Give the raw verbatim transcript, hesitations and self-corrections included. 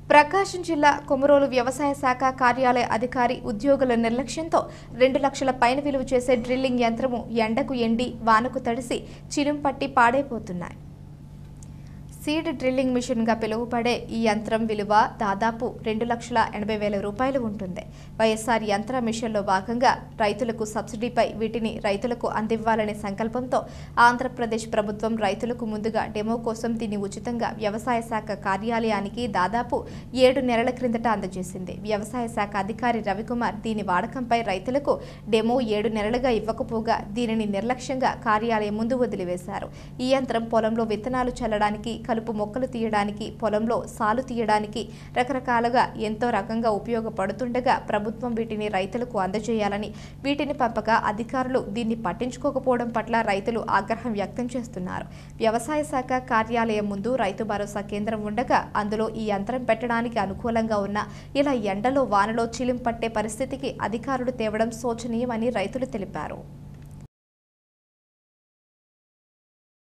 ప్రకాశం జిల్లా కొమరోలు వ్యవసాయ శాఖ కార్యాలయ అధికారి ఉద్యోగుల నిర్లక్ష్యంతో రెండు లక్షల పైన విలువ చేసే డ్రిల్లింగ్ యంత్రము ఎండకు ఎండి వానకు తడిసి చిలుం పట్టి పాడైపోతున్నాయి. సీడ్ డ్రిల్లింగ్ మిషన్ గా పిలువబడే ఈ యంత్రం విలువ దాదాపు రెండు లక్షల ఎనభై వేల రూపాయలు ఉంటుంది. వైఎస్ఆర్ యంత్ర మిషన్లో భాగంగా రైతులకు సబ్సిడీపై వీటిని రైతులకు అందివ్వాలనే సంకల్పంతో ఆంధ్రప్రదేశ్ ప్రభుత్వం రైతులకు ముందుగా డెమో కోసం దీన్ని ఉచితంగా వ్యవసాయ శాఖ కార్యాలయానికి దాదాపు ఏడు నెలల క్రిందట అందజేసింది. వ్యవసాయ శాఖ అధికారి రవికుమార్ దీని వాడకంపై రైతులకు డెమో ఏడు నెలలుగా ఇవ్వకపోగా దీనిని నిర్లక్ష్యంగా కార్యాలయం ముందు వదిలివేశారు. ఈ యంత్రం పొలంలో విత్తనాలు చల్లడానికి, కలుపు మొక్కలు తీయడానికి, పొలంలో సాలు తీయడానికి రకరకాలుగా ఎంతో రకంగా ఉపయోగపడుతుండగా ప్రభుత్వం వీటిని రైతులకు అందజేయాలని, వీటిని పంపక అధికారులు దీన్ని పట్టించుకోకపోవడం పట్ల రైతులు ఆగ్రహం వ్యక్తం చేస్తున్నారు. వ్యవసాయ శాఖ కార్యాలయం ముందు రైతు భరోసా కేంద్రం ఉండగా అందులో ఈ యంత్రం పెట్టడానికి అనుకూలంగా ఉన్న ఇలా ఎండలో వానలో చిలిం పట్టే పరిస్థితికి అధికారులు తేవడం శోచనీయమని రైతులు తెలిపారు.